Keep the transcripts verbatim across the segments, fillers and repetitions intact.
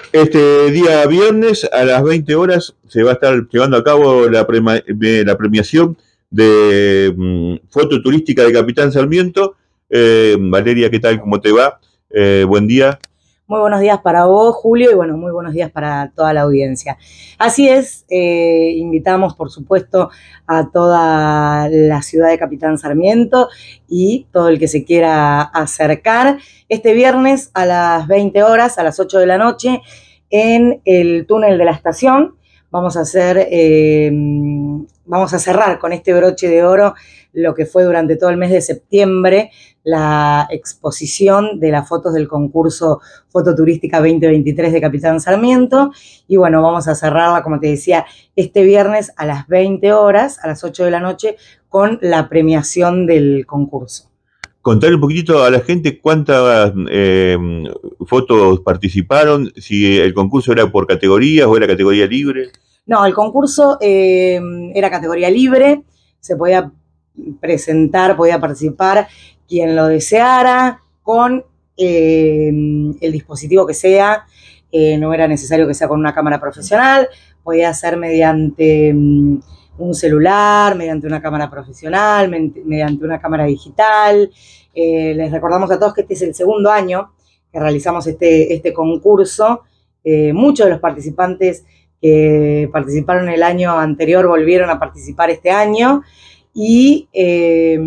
Este día viernes a las veinte horas se va a estar llevando a cabo la, prema, la premiación de um, foto turística de Capitán Sarmiento. Eh, Valeria, ¿qué tal? ¿Cómo te va? Eh, buen día. Muy buenos días para vos, Julio, y bueno, muy buenos días para toda la audiencia. Así es, eh, invitamos, por supuesto, a toda la ciudad de Capitán Sarmiento y todo el que se quiera acercar este viernes a las veinte horas, a las ocho de la noche, en el túnel de la estación. Vamos a hacer, eh, vamos a cerrar con este broche de oro lo que fue durante todo el mes de septiembre la exposición de las fotos del concurso Fototurística veinte veintitrés de Capitán Sarmiento. Y bueno, vamos a cerrarla, como te decía, este viernes a las veinte horas, a las ocho de la noche, con la premiación del concurso. Contar un poquitito a la gente cuántas eh, fotos participaron, si el concurso era por categorías o era categoría libre. No, el concurso eh, era categoría libre, se podía presentar, podía participar quien lo deseara con eh, el dispositivo que sea. Eh, no era necesario que sea con una cámara profesional, podía ser mediante um, un celular, mediante una cámara profesional, mediante una cámara digital. Eh, les recordamos a todos que este es el segundo año que realizamos este, este concurso. Eh, muchos de los participantes que participaron el año anterior volvieron a participar este año y eh,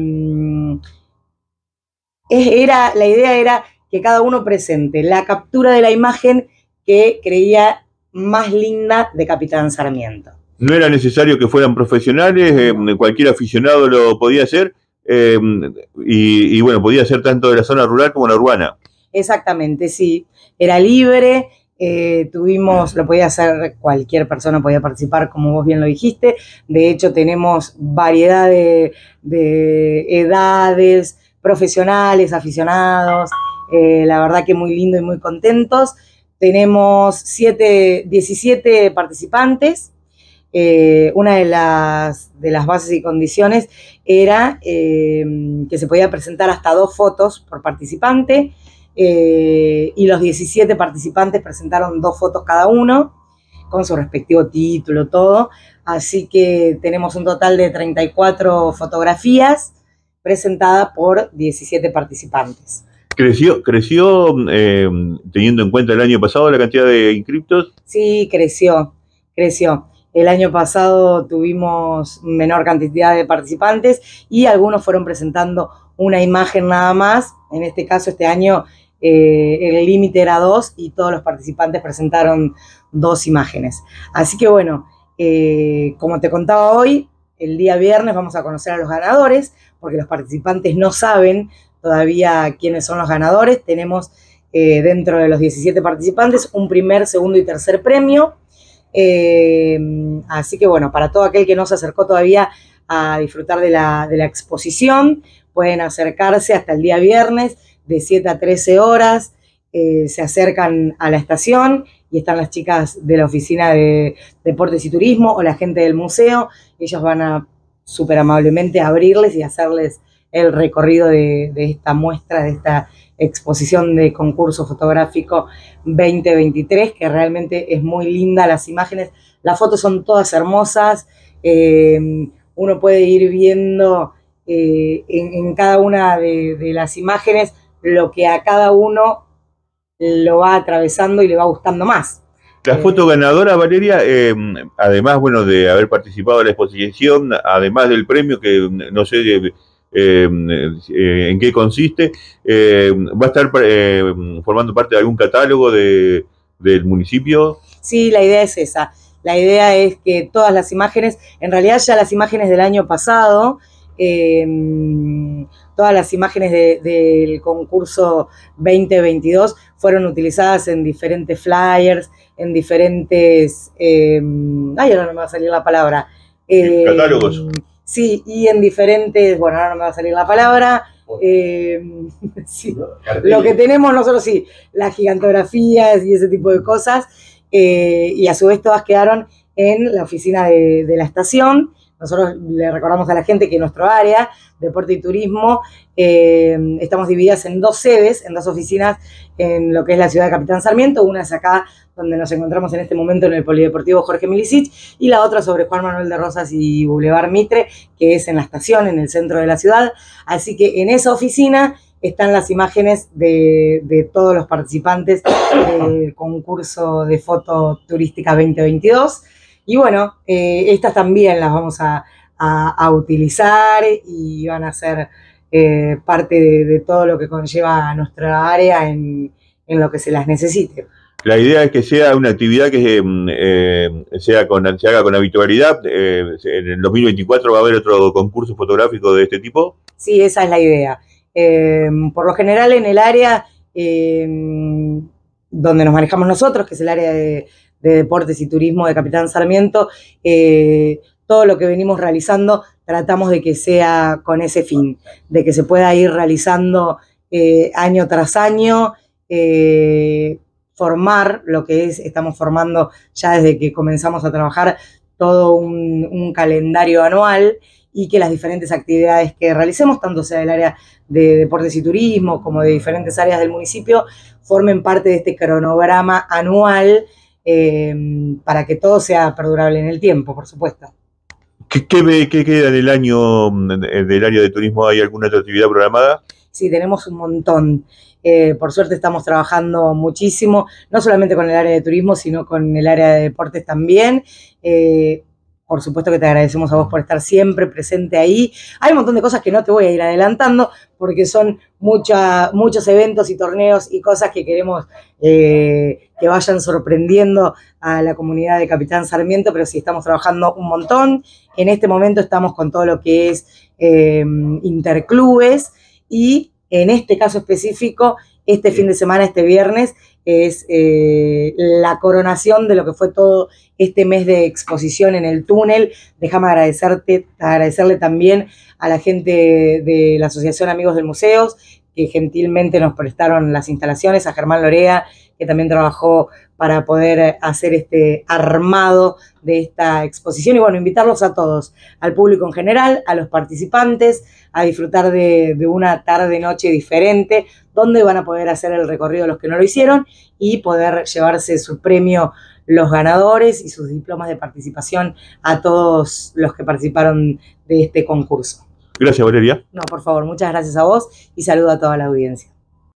era, la idea era que cada uno presente la captura de la imagen que creía más linda de Capitán Sarmiento. No era necesario que fueran profesionales, eh, cualquier aficionado lo podía hacer, eh, y, y bueno, podía ser tanto de la zona rural como la urbana. Exactamente, sí, era libre. Eh, tuvimos, lo podía hacer cualquier persona, podía participar, como vos bien lo dijiste. De hecho, tenemos variedad de, de edades, profesionales, aficionados. Eh, la verdad que muy lindo y muy contentos. Tenemos siete, diecisiete participantes. Eh, una de las, de las bases y condiciones era eh, que se podía presentar hasta dos fotos por participante. Eh, y los diecisiete participantes presentaron dos fotos cada uno, con su respectivo título, todo. Así que tenemos un total de treinta y cuatro fotografías presentadas por diecisiete participantes. ¿Creció, creció eh, teniendo en cuenta el año pasado la cantidad de inscriptos? Sí, creció, creció. El año pasado tuvimos menor cantidad de participantes y algunos fueron presentando una imagen nada más. En este caso, este año, eh, el límite era dos y todos los participantes presentaron dos imágenes. Así que bueno, eh, como te contaba hoy, el día viernes vamos a conocer a los ganadores, porque los participantes no saben todavía quiénes son los ganadores. Tenemos eh, dentro de los diecisiete participantes un primer, segundo y tercer premio. Eh, así que bueno, para todo aquel que no se acercó todavía a disfrutar de la, de la exposición, pueden acercarse hasta el día viernes de siete a trece horas, eh, se acercan a la estación y están las chicas de la oficina de deportes y turismo o la gente del museo. Ellos van a súper amablemente abrirles y hacerles el recorrido de, de esta muestra, de esta exposición de concurso fotográfico veinte veintitrés, que realmente es muy linda. Las imágenes, las fotos son todas hermosas. Eh, uno puede ir viendo eh, en, en cada una de, de las imágenes lo que a cada uno lo va atravesando y le va gustando más. La foto ganadora, Valeria, eh, además, bueno, de haber participado en la exposición, además del premio, que no sé eh, eh, en qué consiste, eh, ¿va a estar eh, formando parte de algún catálogo de, del municipio? Sí, la idea es esa. La idea es que todas las imágenes, en realidad ya las imágenes del año pasado, eh, todas las imágenes de, del concurso veinte veintidós fueron utilizadas en diferentes flyers, en diferentes, eh, ay, ahora no me va a salir la palabra. Eh, Catálogos. Sí, y en diferentes, bueno, ahora no me va a salir la palabra. Eh, sí, lo que tenemos nosotros, sí, las gigantografías y ese tipo de cosas. Eh, y a su vez todas quedaron en la oficina de, de la estación, nosotros le recordamos a la gente que nuestro área, deporte y turismo, eh, estamos divididas en dos sedes, en dos oficinas en lo que es la ciudad de Capitán Sarmiento. Una es acá donde nos encontramos en este momento en el Polideportivo Jorge Milicic, y la otra sobre Juan Manuel de Rosas y Boulevard Mitre, que es en la estación, en el centro de la ciudad. Así que en esa oficina están las imágenes de, de todos los participantes del concurso de foto turística veinte veintidós. Y bueno, eh, estas también las vamos a, a, a utilizar y van a ser eh, parte de, de todo lo que conlleva nuestra área en, en lo que se las necesite. La idea es que sea una actividad que eh, sea con, se haga con habitualidad. Eh, en el dos mil veinticuatro va a haber otro concurso fotográfico de este tipo. Sí, esa es la idea. Eh, por lo general en el área eh, donde nos manejamos nosotros, que es el área de, de deportes y turismo de Capitán Sarmiento, eh, todo lo que venimos realizando tratamos de que sea con ese fin, de que se pueda ir realizando eh, año tras año, eh, formar lo que es, estamos formando ya desde que comenzamos a trabajar todo un, un calendario anual, y que las diferentes actividades que realicemos, tanto sea del área de deportes y turismo como de diferentes áreas del municipio, formen parte de este cronograma anual eh, para que todo sea perdurable en el tiempo, por supuesto. ¿Qué, qué, qué queda del año del área de turismo? ¿Hay alguna otra actividad programada? Sí, tenemos un montón. Eh, por suerte estamos trabajando muchísimo, no solamente con el área de turismo, sino con el área de deportes también. Eh, Por supuesto que te agradecemos a vos por estar siempre presente ahí. Hay un montón de cosas que no te voy a ir adelantando porque son mucha, muchos eventos y torneos y cosas que queremos eh, que vayan sorprendiendo a la comunidad de Capitán Sarmiento, pero sí estamos trabajando un montón. En este momento estamos con todo lo que es eh, interclubes, y en este caso específico, este fin de semana, este viernes, es eh, la coronación de lo que fue todo este mes de exposición en el túnel. Déjame agradecerte, agradecerle también a la gente de la Asociación Amigos del Museos, que gentilmente nos prestaron las instalaciones, a Germán Lorea, que también trabajó para poder hacer este armado de esta exposición. Y bueno, invitarlos a todos, al público en general, a los participantes, a disfrutar de, de una tarde-noche diferente, donde van a poder hacer el recorrido los que no lo hicieron y poder llevarse su premio los ganadores y sus diplomas de participación a todos los que participaron de este concurso. Gracias, Valeria. No, por favor, muchas gracias a vos y saludo a toda la audiencia.